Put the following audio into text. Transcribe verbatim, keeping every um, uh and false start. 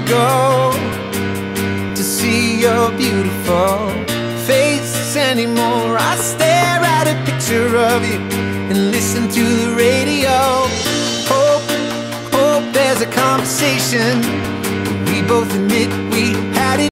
go to see your beautiful face anymore. I stare at a picture of you and listen to the radio. Hope, hope there's a conversation we both admit we had it.